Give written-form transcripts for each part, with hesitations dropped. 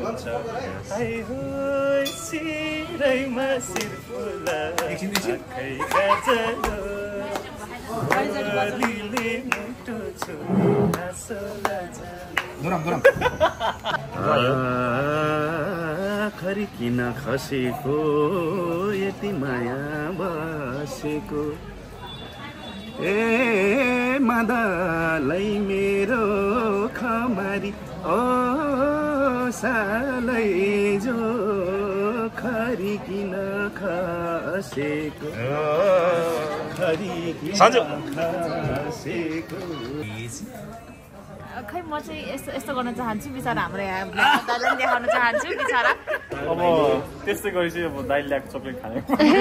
दिनुहुन्छ हाय हो सिरैमा सिर फुला आँखैका जलो बलिले मुटु छु हाँसो लाजा खरी किन खसेको यति माया बसेको ए मादालाई मेरो खमारी ओ सालै जो खरी किन खसेको खरी किन खसेको खै म चाहिँ यस्तो गर्न चाहन्छु बिचारा हाम्रो यहाँ दाइलाई देखाउन चाहन्छु बिचारा अब त्यस्तै गरी चाहिँ अब दाइले ल्याएको चक्लेट खाने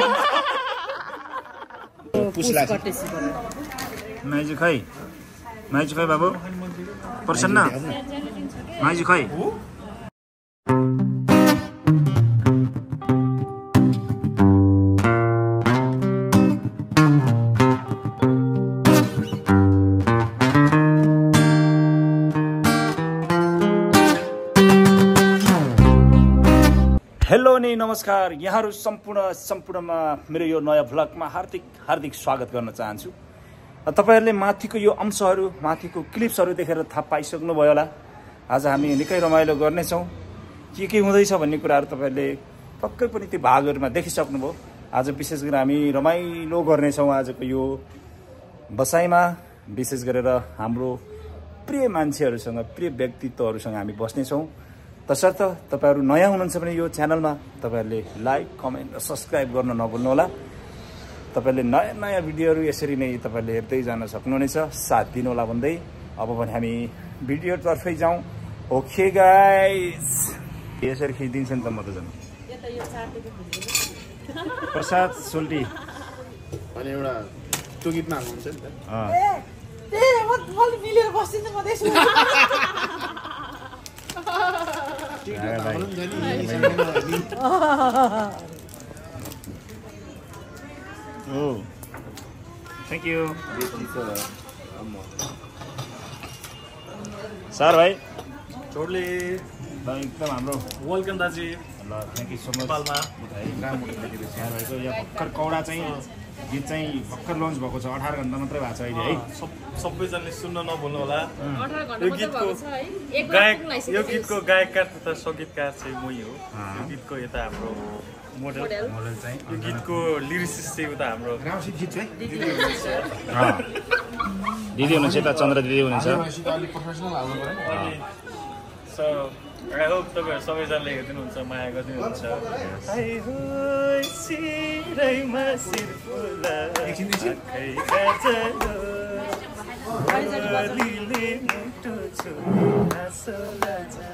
माइजू खै बाबु प्रसन्न माइजू खै हेलो नि नमस्कार यहाँहरु सम्पूर्णमा मेरो यो नयाँ भ्लगमा हार्दिक स्वागत गर्न चाहन्छु। तपाईहरुले माथिको यो अंशहरु माथिको क्लिप्सहरु देखेर थाहा पाइसक्नु भयो होला। आज हामी निकै रमाइलो गर्ने छौं। के हुँदैछ भन्ने कुराहरु तपाईहरुले पक्कै पनि त्यो भागहरुमा देखिसक्नु भयो। आज विशेष गरेर हामी रमाइलो गर्ने छौं। आजको यो बसाइमा विशेष गरेर हाम्रो प्रिय मान्छेहरुसँग प्रिय व्यक्तित्वहरुसँग हामी बस्ने छौं। तसर्थ तपाईहरु नयाँ हुनुहुन्छ भने यो च्यानलमा तपाईहरुले लाइक कमेन्ट र सब्स्क्राइब गर्न नभुल्नु होला। तपाईहरुले नयाँ भिडियोहरु यसरी नै तपाईहरुले हेर्दै जान सक्नुहुनेछ। साथ दिनु होला भन्दै अब पनि हामी भिडियो तर्फै जाउँ। ओके गाइस यसरी खिचिदिन्छ नि त म त जन प्रसाद सोल्टी अनि एउटा त्यो गीतमा हुन्छ नि त म मिलेर बस्दिन म त्यसो थ्याङ्क यू सर भाइ छोडले एकदम हाम्रो वेलकम दाजु। ल थ्याङ्क यू सो मच। नेपालमा भाइको यहाँ भर्खर कौडा चाहिँ गीत चाहिँ भर्खर लन्च भएको छ। 18 घण्टा मात्रै भएको छ अहिले है। सबैजनाले सुन्न नभुल्नु होला। यो गीतको गायककार तथा सङ्गीतकार चाहिँ मै हो। यो गीतको यता हाम्रो मोडल चाहिँ यो गीतको लिरिसिस्ट चाहिँ उता हाम्रो दिदी हुनुहुन्छ यता चन्द्र दिदी हुनुहुन्छ। आई होप तपाईहरु सबैजनाले हेर्दिनुहुन्छ माया गरिदिनुहुन्छ। हाय हो सिरैमा सिर फुला आँखैका जलो बलिले मुटु छु हाँसो लाजा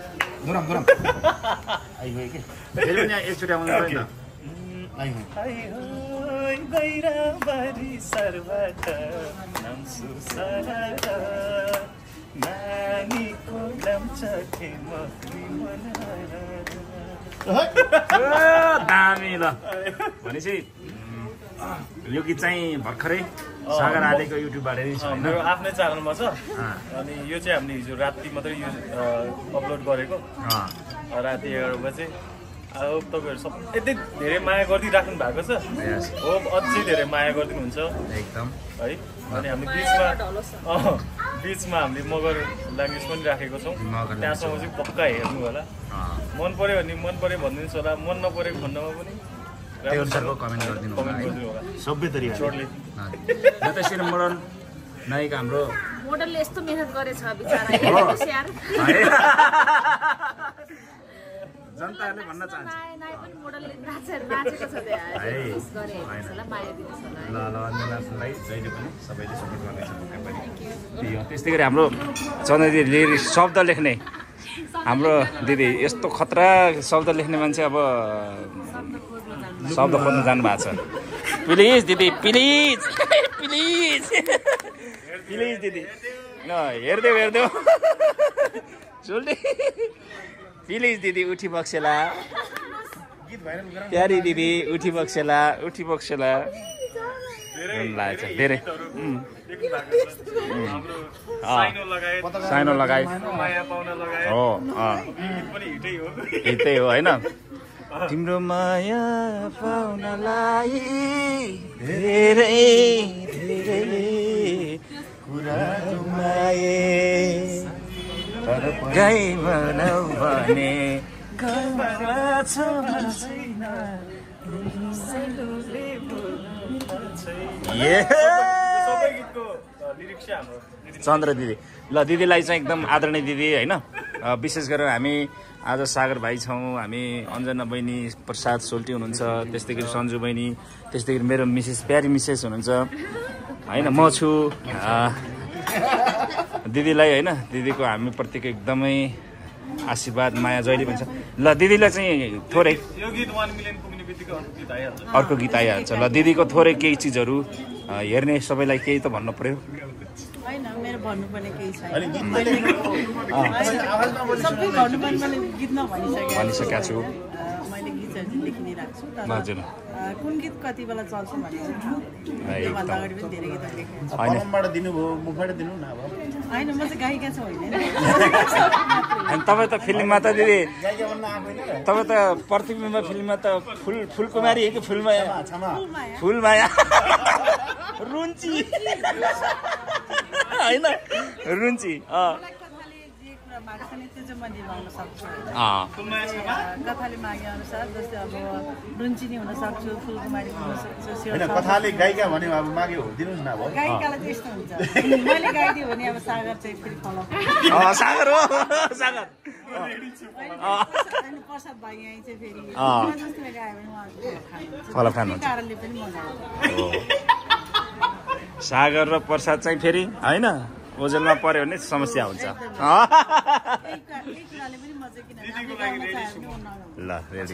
आइगयो के फेरि पनि एकचोटि आउनु पर्यो नि त। हाय हो गैराबारी सरबाट नाम सुसारा नानीको नाम चखे मक्री दामी ल भनेपछि यो गीत चाहिँ भर्खरै सागर आलेको युट्युबबाट नै छ हैन। मेरो आफ्नै च्यानलमा छ। अनि यो चाहिँ हामीले हिजो राति मात्रै यो अपलोड गरेको। राति 11 बजे। आई होप तपाईहरु सब यति धेरै माया गरिदिराख्नु भएको छ। होप अझै धेरै माया गरिदिनुहुन्छ एकदम है। अनि हामी बीचमा हामीले मगर ल्याङ्ग्वेज पनि राखेको छौँ। त्यहाँसम्म चाहिँ पक्का हेर्नु होला। मन पर्यो भने मन पर्यो भनिदिनुहोस् होला। मन नपरेको खण्डमा पनि त्यो अनुसारको कमेन्ट गरिदिनु होला। सबै तरिका छोडले न त सिर मोडल नायक हाम्रो मोडलले यस्तो मेहनत गरेछ बिचारा हेर्नुस् यार। जनताहरूले भन्न चाहन्छ नाइ पनि मोडलले नाचेको छ त्यहाँ हेर्नुस् गरे हेर्नुस् माया दिनुस् होला। ल अन्जनालाई जहिले पनि सबैले सपोर्ट गर्दैछ पक्कै पनि। त्यस्तै गरी हाम्रो चन्द्र दिदीले शब्द लेख्ने हाम्रो दिदी यस्तो खतरा शब्द लेख्ने मान्छे अब शब्द खोज्न जानु भएको छ। प्लिज दिदी प्लिज प्लिज प्लिज दिदी न हेर्देऊ चोल्टी प्लिज दिदी उठी बक्सेला प्यारी दिदी उठी बक्सेला लागेको छ धेरै साइनो लगाए हो हिटै हो होइन तिम्रो माया पाउनलाई धेरै धेरै कुरा गुमाए गाई बनाऊ भने चन्द्र दिदी ल दिदीलाई चाहिँ एकदम आदरणीय दिदी होइन विशेष गरेर हामी आज सागर भाइ छौँ हामी अञ्जना बहिनी प्रसाद सोल्टी हुनुहुन्छ त्यस्तै गरी सन्जु बहिनी त्यस्तै गरी मेरो मिसेस प्यारी मिसेस हुनुहुन्छ होइन म छु दिदीलाई होइन दिदीको हामी प्रतिको एकदमै आशीर्वाद माया जहिले पनि छ ल दिदीलाई चाहिँ थोरै अर्को गीत आइहाल्छ ल दिदीको थोरै केही चिजहरू हेर्ने सबैलाई केही त भन्नु पर्यो होइन मेरो भन्नुपर्ने केही छैन सबै भन्नुपर्ने मैले गीतमा भनिसकेको छु मैले गीतहरू लेखिदिइरहेको छु हजुर कुन गीत कति बेला चल्छ भने त्योभन्दा अगाडि पनि धेरै गीतहरू लेखेको छु कलमबाट दिनुभयो मुखबाट दिनु न अब होइन म चाहिँ गायिका चाहिँ होइन अनि तपाईँ त फिल्ममा त दिदी तपाईँ त प्रतिबिम्ब फिल्ममा त फुलकुमारी हो कि फुलमाया फुलमाया रुन्ची होइन रुन्ची कथाले मागे अनुसार जस्तै अब रुन्ची नि हुन सक्छु फुलकुमारी हुन सक्छु कथाले गायिका भन्यो अब माग्यो दिनुहोस् न अब गायिकालाई त्यस्तो हुन्छ मैले गाइदियो भने अब सागर चाहिँ फेरि फलो सागर हो सागर प्रसाद भाइ यहीँ चाहिँ फेरि जस्तोले गायो भने उहाँको फलो खानुहुन्छ कारणले पनि मजा आउँछ सागर र प्रसाद चाहिँ फेरि होइन ओजलमा पर्यो भने समस्या हुन्छ ल रेडी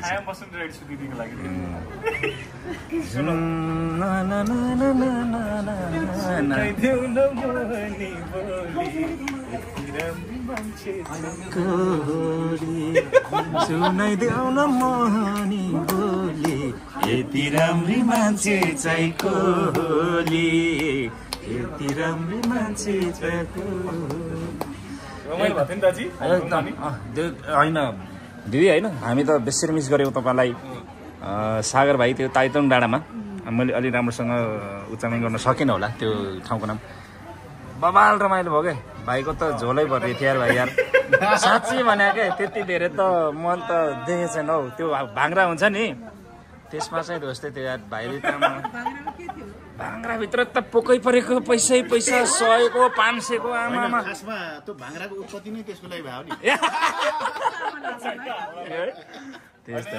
सुनाइदेऊ न मोहनी बोली यति राम्री मान्छे चाहिँ कोली यति राम्री मान्छे होइन दिदी होइन हामी त बेसरी मिस गऱ्यौँ तपाईँलाई सागर भाइ त्यो ताइतोङ डाँडामा मैले अलि राम्रोसँग उच्चारण गर्न सकिनँ होला त्यो ठाउँको नाम बबाल रमाइलो भयो क्या भाइको त झोलै भर्ने थियो यार भाइ यार साँच्चै भने क्या त्यति धेरै त मन त देखेको छैन हौ त्यो भाङ्रा हुन्छ नि त्यसमा चाहिँ जस्तै त्यो यार भाइले त भाङ्राभित्र त पोकै परेको पैसै पैसा 100 को 500 को आमामा खासमा त्यो भाङ्राको उत्पत्ति नै त्यसको लागि भयो नि त्यस्तो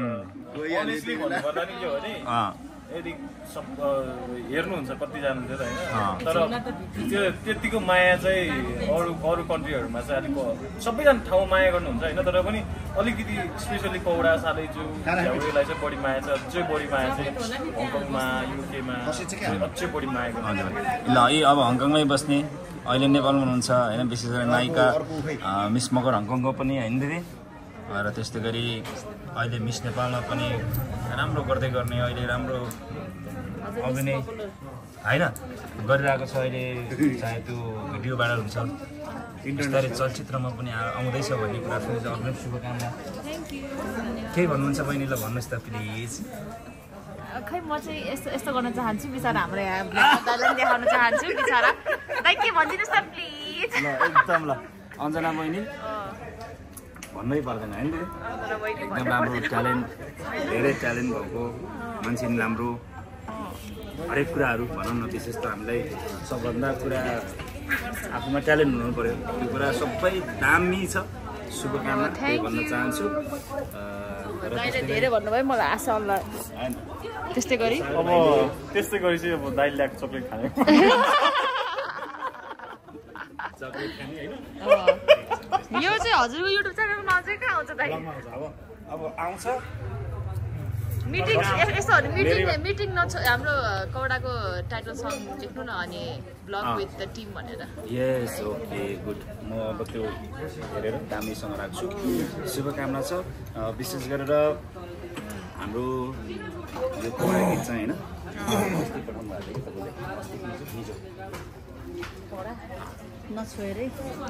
यदि हेर्नुहुन्छ कतिजना हुन्छ त होइन तर त्यो त्यतिको माया चाहिँ अरू कन्ट्रीहरूमा चाहिँ अलिक सबैजना ठाउँ माया गर्नुहुन्छ होइन तर पनि अलिकति स्पेसली कौडा सालैचु झ्याउरेलाई चाहिँ बढी माया छ अझै बढी माया चाहिँ हङकङमा युकेमा अझै बढी माया गर्नुहुन्छ ल यी अब हङकङमै बस्ने अहिले नेपालमा हुनुहुन्छ होइन विशेष गरी नायिका मिस मगर हङकङको पनि होइन दिदी र त्यस्तै गरी अहिले मिस नेपालमा पनि राम्रो गर्दै गर्ने अहिले राम्रो अभिनय होइन गरिरहेको छ अहिले चाहे त्यो भिडियो भाइरल हुन्छ बिस्तारै चलचित्रमा पनि आउँदैछ भन्ने कुरा फेरि अग्रिम शुभकामना केही भन्नुहुन्छ बहिनीलाई भन्नुहोस् त प्लिज खै म चाहिँ यस्तो गर्न चाहन्छु बिचरा हाम्रो यहाँ दाइलाई देखाउन चाहन्छु बिचरा दाइ के भनिदिनुहोस् त प्लिज ल एकदम ल अञ्जना बहिनी भन्नै पर्दैन होइन एकदम राम्रो ट्यालेन्ट धेरै ट्यालेन्ट भएको मान्छे नि राम्रो हरेक कुराहरू भनौँ न विशेष त हामीलाई सबभन्दा कुरा आफूमा ट्यालेन्ट हुनु पऱ्यो त्यो कुरा सबै दामी छ शुभकामना त्यही भन्न चाहन्छु धेरै भन्नुभयो मलाई आशा अल्लाह त्यस्तै गरी अब त्यस्तै गरी चाहिँ अब दाइले ल्याएको चक्लेट खाने यो चाहिँ हजुरको युट्युब च्यानलमा अझै कहाँ आउँछ दाइ अब आउँछ मिटिङ यस्तो मिटिङ हाम्रो कौडाको टाइटल सङ लेख्नु न अनि ब्लग विथ द टिम भनेर यस ओके गुड म अब त्यो हेरेर दामीसँग राख्छु शुभकामना छ विशेष गरेर हाम्रो यो कौडा गीत चाहिँ होइन अस्ति पठाउनु भएको थियो तपाईँले अस्ति हिजो नछोएरै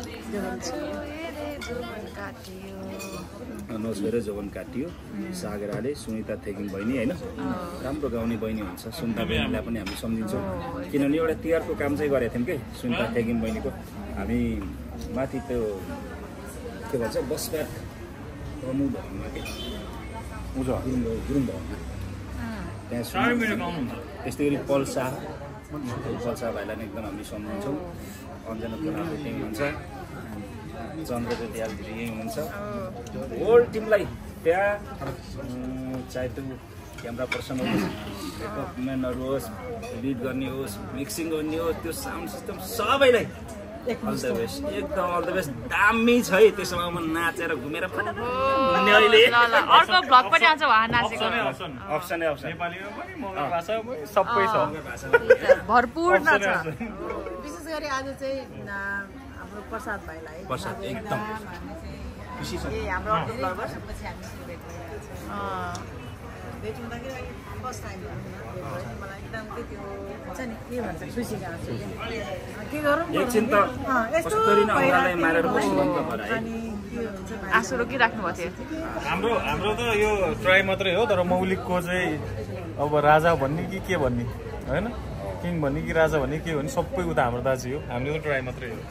नछोएर जोवन काटियो सागराले सुनिता थेगिङ बहिनी होइन राम्रो गाउने बहिनी हुन्छ सुनिता बहिनीलाई पनि हामी सम्झिन्छौँ किनभने एउटा तिहारको काम चाहिँ गरेको थियौँ कि सुनिता थेगिङ बहिनीको हामी माथि त्यो के भन्छ बसपाट प्रमुख भवनमा के गुरुङ भवनमा त्यहाँ त्यस्तै गरी पल शाह भाइलाई पनि एकदम हामी सम्झिन्छौँ अन्जना पुनाले त्यहीँ हुनुहुन्छ चन्द्रज्योति आलगिरी यहीँ हुनुहुन्छ होल टिमलाई त्यहाँ चाहे त्यो क्यामेरा पर्सन होस् मेकअप म्यानहरू होस् एडिट गर्ने होस् मिक्सिङ गर्ने होस् त्यो साउन्ड सिस्टम सबैलाई अल द बेस्ट एकदम अल द बेस्ट दामी छ है त्यसमा म नाचेर घुमेर अहिले अर्को भ्लग पनि आउँछ उहाँ नाचेको अप्सनै नेपालीमा पनि मगर भाषा सबै छ भरपुर नाच विशेष गरी आज चाहिँ हाम्रो प्रसाद भाइलाई प्रसाद एकदम खुसी छ हाम्रो वर्षपछि हामीसँग भेट भइरहेको छ भेट हुँदाखेरि फर्स्ट टाइम मलाई एकदम के त्यो हुन्छ नि के भन्छ खुसी लाग्छ के गरौँ एकछिन त कस्तरी न औँलालाई मारेर बस्नुभन्त भएर अनि के हुन्छ आँसु रोकिराख्नु भएको थियो हाम्रो त यो ट्राई मात्रै हो तर मौलिकको चाहिँ अब राजा भन्ने कि के भन्ने होइन किङ भन्ने कि राजा भन्ने के भन्ने सबै उता हाम्रो दाजु हो हामीले त ट्राई मात्रै हो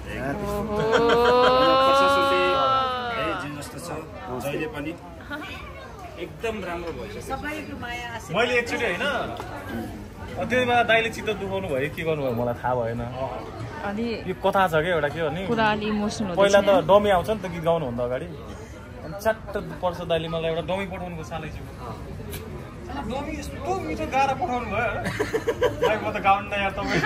जस्तो छ जहिले पनि एकदम राम्रो भइसक्यो सबैको माया आशीर्वाद मैले एकचोटि होइन त्यो बेला दाइले चित्त दुखाउनु भयो के गर्नुभयो मलाई थाहा भएन अनि यो कथा छ क्या एउटा के भने कुरा अलि इमोसनल पहिला त डमी आउँछ नि त गीत गाउनुभन्दा अगाडि अनि च्याट्ट पर्छ दाइले मलाई एउटा डमी पठाउनुको सालै चाहिँ डमी यस्तो मिठो गाह्रो पठाउनु भयो म त गाउनु यार तपाईँ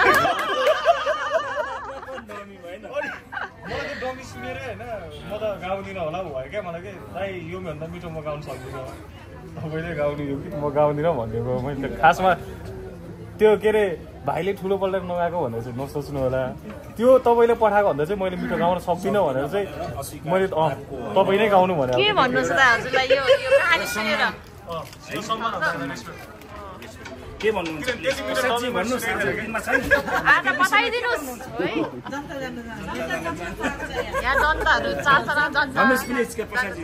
मलाई त डमी सुनेर होइन म त गाउँदिनँ होला भयो क्या मलाई के दाइ योभन्दा मिठो म गाउनु सक्दिनँ तपाईँले गाउनु कि म गाउँदिनँ भनेको मैले खासमा त्यो के अरे भाइले ठुलो पल्ट नगाएको भनेर चाहिँ नसोच्नु होला त्यो तपाईँले पठाएको भन्दा चाहिँ मैले मिठो गाउन सक्दिनँ भनेर चाहिँ मैले तपाईँ नै गाउनु भनेर के भन्नुहोस् त हजुरलाई यो कहानी सुनेर के भन्नुहुन्छ साँच्चै भन्नुहोस् आज बताइदिनुहोस् है यहाँ जनताहरू चारजना जनता भन्नुहोस् प्लिज के पछाडि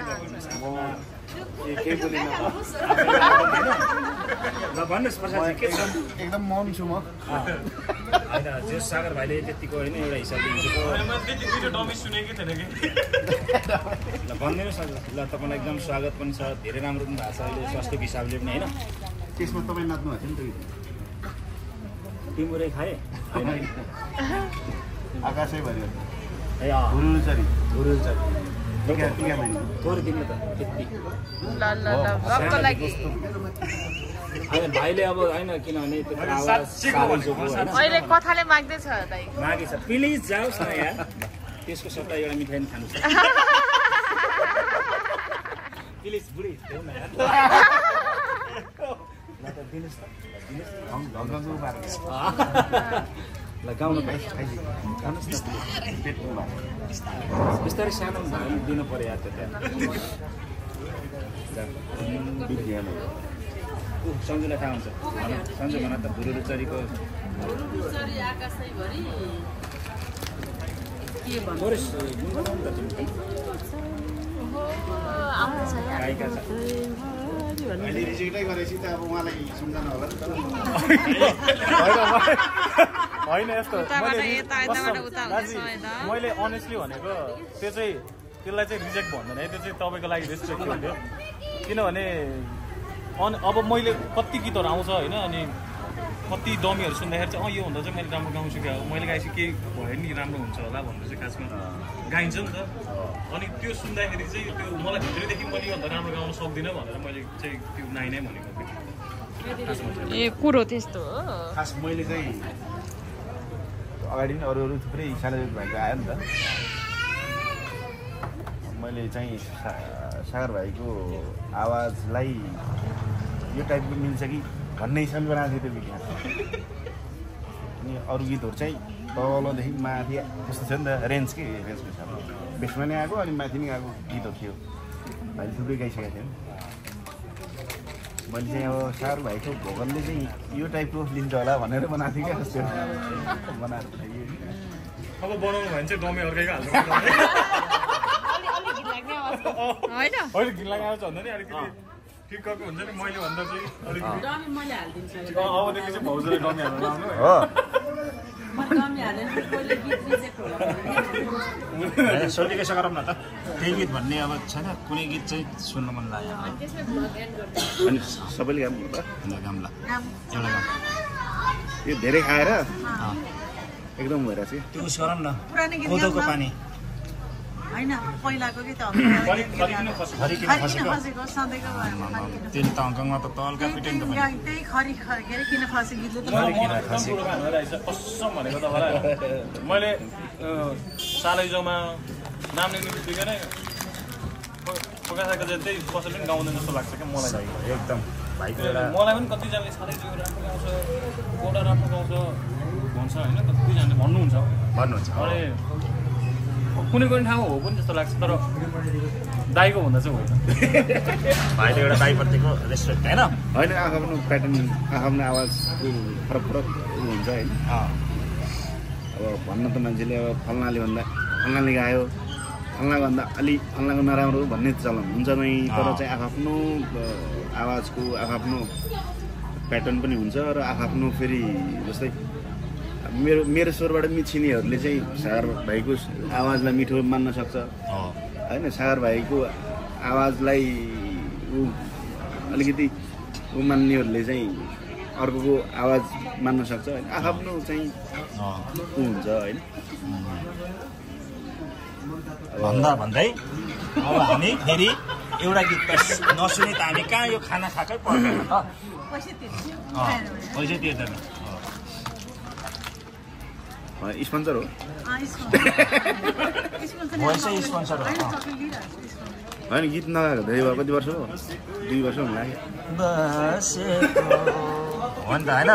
भन्नुहोस् पछाडि के छ एकदम मौन छु म होइन जो सागर भाइले त्यतिको होइन एउटा हिसाबले हिजोको डमी सुनेकै थिएन कि ल भनिदिनुहोस् न ल तपाईँलाई एकदम स्वागत पनि छ धेरै राम्रो पनि भएको छ अहिले स्वास्थ्यको हिसाबले पनि होइन त्यसमा तपाईँ नाच्नु भएको थियो नि त टिमुरै खाएँ होइन आकाशै भरियो ए गुरुचरी थोरै दिनु त त्यति ल ल ल भक्तको लागि होइन भाइले अब होइन किनभने त्यो आवाज अहिले कथाले माग्दैछ दाइ मागेछ प्लिज जाओस् न यार त्यसको सट्टा एउटा मिठाई पनि खानु छ प्लिज बुढी देऊ न यार ल त दिनुहोस् ल गाउनु गाउनुहोस् न बिस्तारै सानो दिनु पऱ्यो यार त त्यहाँ सन्जुलाई थाहा हुन्छ सन्जु भन त गुरुचरीको थोरै गुनगुनाउनु त तिमी गायिका छ अहिले रिजेक्टै गरेपछि त अब उहाँलाई सम्झना होला नि त होइन यस्तो मैले अनेस्टली भनेको त्यो चाहिँ त्यसलाई चाहिँ रिजेक्ट भन्दैन है त्यो चाहिँ तपाईँको लागि रेस्पेक्ट हुन्थ्यो किनभने अब मैले कति गीतहरू आउँछ होइन अनि कति डमीहरू सुन्दाखेरि चाहिँ यो भन्दा चाहिँ मैले राम्रो गाउँछु क्या मैले गाएपछि केही भयो नि राम्रो हुन्छ होला भनेर चाहिँ खासमा गाइन्छ नि त अनि त्यो सुन्दाखेरि चाहिँ त्यो मलाई भित्रैदेखि मैले योभन्दा राम्रो गाउन सक्दिनँ भनेर मैले चाहिँ त्यो नाइ नै भनेको ए कुरो त्यस्तो हो खास मैले चाहिँ अगाडि पनि अरू थुप्रै सानो भाइको आयो नि त मैले चाहिँ सागर भाइको आवाजलाई यो टाइपको मिल्छ कि भन्ने हिसाबले बनाएको थिएँ त्यो गीत अनि अरू गीतहरू चाहिँ तलदेखि माथि त्यस्तो थियो नि त रेन्जको हिसाबले बेसमा नै आएको अनि माथि नै आएको गीतहरू थियो भाइले थुप्रै गाइसकेको थियो नि मैले चाहिँ अब सागर भाइको भोकलले चाहिँ यो टाइपको लिन्छ होला भनेर बनाएको थिएँ क्या जस्तो बनाएर पठाइयो अब बनाउनु भने चाहिँ डमी अर्कैको हाल्नु होइन घिन लाग्ने आवाज भन्दा नि अलिकति ठिकको हुन्छ नि मैले भन्दा चाहिँ अलिकति अबदेखि चाहिँ भाउजूले डमी हाल्नु लाउनु हो सोधिकै गरौँ न त त्यही गीत भन्ने अब छैन कुनै गीत चाहिँ सुन्न मन लाग्यो अनि सबैले काम गर्दा काम ल एउटा काम यो धेरै खाएर एकदम भइरहेको छ त्यो उस गरौँ न कोदोको पानी होइन पहिलाको के त त्यसले त हङकङमा त तल्का पिटेन त त्यही खरी के अरे किन खसी गीतले त कसम भनेको तपाईँलाई मैले सालैजोमा नाम लिने बित्तिकै नै प्रकाशको चाहिँ त्यही कसैले पनि गाउँदैन जस्तो लाग्छ क्या मलाई एकदम मलाई पनि कतिजनाले सालैजो राम्रो गाउँछ कोटा राम्रो गाउँछ भन्छ होइन कतिजनाले भन्नुहुन्छ अनि कुनै कुनै ठाउँ हो पनि जस्तो लाग्छ तर दाईको भन्दा चाहिँ होइन भाइले एउटा दाईप्रतिको रेस्पेक्ट होइन आफ्नो प्याटर्न आफ्नो आवाजको फरक फरक हुन्छ होइन अब भन्न त मान्छेले अब फल्नाले गायो फल्नाभन्दा फल्नाको नराम्रो भन्ने चलन हुन्छ नै तर चाहिँ आफ्नो आवाजको आफ्नो प्याटर्न पनि हुन्छ र आफ्नो फेरि जस्तै मेरो स्वरबाट मिछिनेहरूले चाहिँ सागर भाइको आवाजलाई मिठो मान्न सक्छ होइन सागर भाइको आवाजलाई अलिकति मान्नेहरूले चाहिँ अर्कोको आवाज मान्न सक्छ होइन आफ्नो चाहिँ हुन्छ होइन भन्दै अब हामी फेरि एउटा गीत नसुने त हामी कहाँ यो खाना खाएकै पर्दैन त पैसा तिर्दैन स्पोन्सर हो स्पोन्सर हो होइन गीत नगाएको धेरै भयो कति वर्ष हो 2 वर्ष हुन लाग्यो हो नि त होइन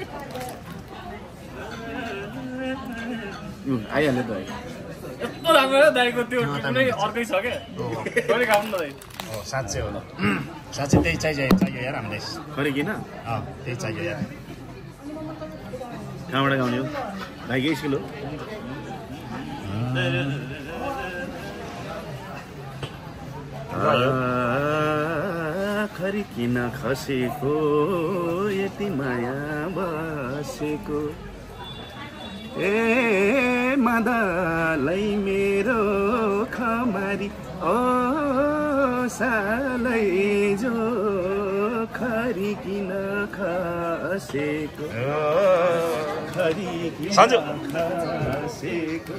आइहाल्यो त है यस्तो राम्रो दाइको त्यो कुनै अर्कै छ क्या कहिले गाउनु न दाइ साँच्चै हो साँच्चै त्यही चाहियो यार हामीलाई खरे किन त्यही चाहियो यार कहाँबाट गाउने हो भाइकै स्कुल हो खरी किन खसेको यति माया बसेको ए मादालाई मेरो खमारी ओ सालै जो खरी किन खसेको खरी किन खसेको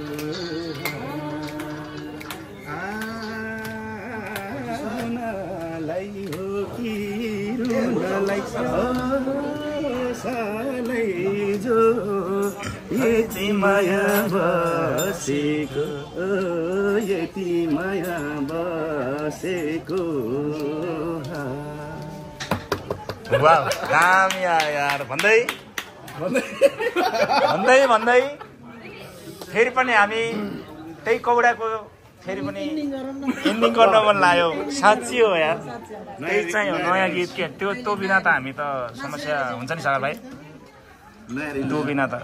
रुनलाई हो कि रुनलाई सालै जो यति माया बसेको यति माया बसेको काम यार भन्दै फेरि पनि हामी त्यही कौडाको फेरि पनि एन्डिङ गर्न मन लाग्यो साँच्ची हो यार त्यही चाहिँ हो नयाँ गीत के त्यो बिना त हामी त समस्या हुन्छ नि सागर भाइ त्यो बिना त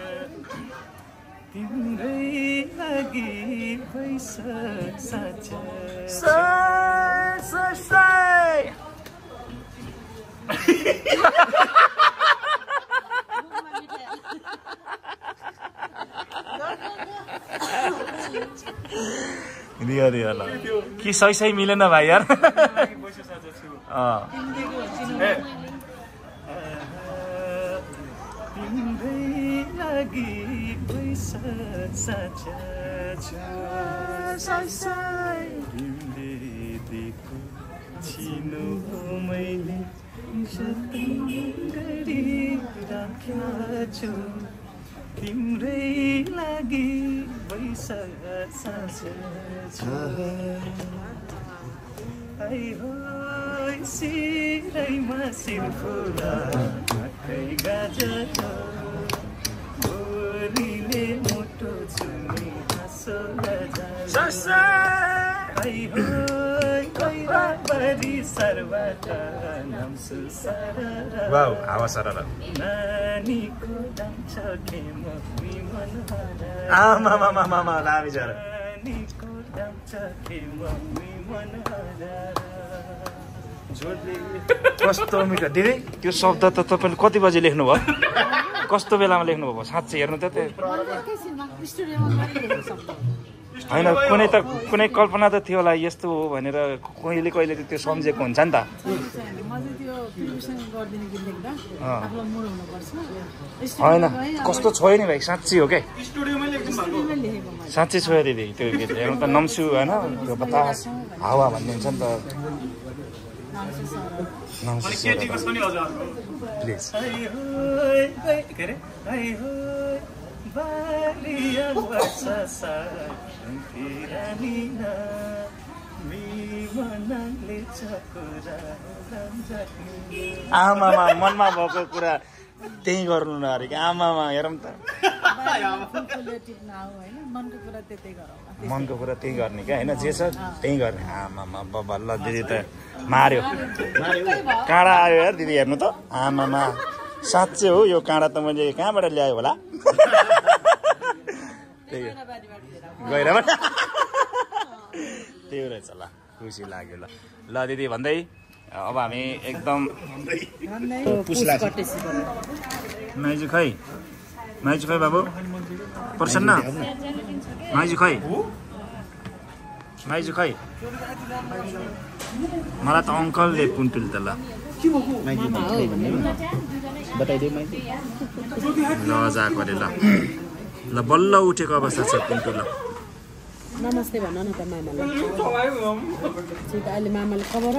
दियो ल कि सही मिलेन भाइ यार तिम्रै लागि सिरैमा सिर फुला बोलीले मोटो छुनी हाँसो वाउ हावा सरर आमा लामी जर कस्तो मिठो दिदी त्यो शब्द त तपाईँले कति बजी लेख्नुभयो कस्तो बेलामा लेख्नुभयो साँच्चै हेर्नु त होइन कुनै कल्पना त थियो होला यस्तो हो भनेर कहिले कहिले त त्यो सम्झेको हुन्छ नि त होइन कस्तो छोयो नि भाइ साँच्ची हो क्या साँच्ची छोयो दिदी त्यो गीत हेर्नु त नम्सु होइन त्यो बतास हावा भन्ने हुन्छ नि त प्लिज आमामा मनमा भएको कुरा त्यही गर्नु न अरे आमामा हेरौँ त मनको कुरा त्यही गर्ने क्या होइन जे छ त्यही गर्ने आमामा बाबा ल दिदी त मार्यो काँडा आयो यार दिदी हेर्नु त आमामा साँच्चै हो यो काँडा त मैले कहाँबाट ल्यायो होला गएर त्यही रहेछ ल खुसी लाग्यो ल ल दिदी भन्दै अब हामी एकदम माइजू खै बाबु प्रसन्न माइजू खै मलाई त अङ्कलले पुन्टुल त ल जाको अरे ल बल्ल उठेको अवस्था छ पुन्टुल ल नमस्ते भन न त मामालाई अहिले मामाले खबर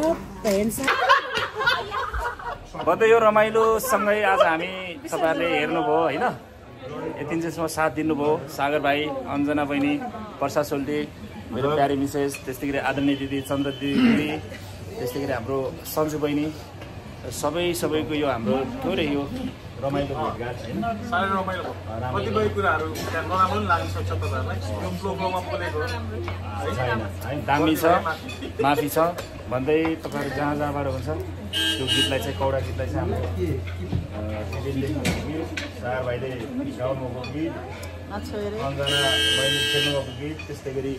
बधाई यो रमाइलोसँगै आज हामी तपाईँहरूले हेर्नुभयो होइन यति चाहिँ साथ दिनुभयो सागर भाइ अञ्जना बहिनी वर्षा सोल्टी मेरो प्यारी मिसेस त्यस्तै गरी आदरणीय दिदी चन्द्र दिदी त्यस्तै गरी हाम्रो सन्जु बहिनी सबैको यो हाम्रो थोरै यो रमाइलो भेटघाट होइन साह्रै रमाइलो कतिपय कुराहरू त्यहाँ नराम्रो पनि लाग्न सक्छ तपाईँहरूलाई त्यो प्रोग्राममा बोलेको दामी छ माफी छ भन्दै तपाईँहरू जहाँबाट हुन्छ त्यो गीतलाई चाहिँ कौडा गीतलाई चाहिँ हाम्रो सार भाइले गाउनुभएको गीत अञ्जना बहिनी खेल्नुभएको गीत त्यस्तै गरी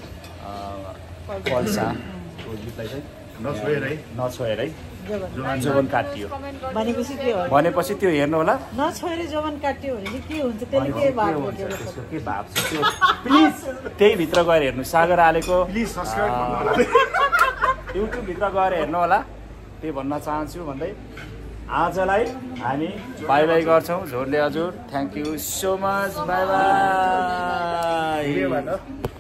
पल्साको गीतलाई चाहिँ नछोएर है जोवन काटियो भनेपछि त्यो हेर्नु होला नछोएर जोवन काटियो भने के हुन्छ त्यसले के भाव छ त्यो प्लिज त्यही भित्र गएर हेर्नु सागर आलेको युट्युब भित्र गएर हेर्नु होला त्यही भन्न चाहन्छु भन्दै आजलाई हामी बाई बाई गर्छौँ झोरले हजुर thank you so much bye by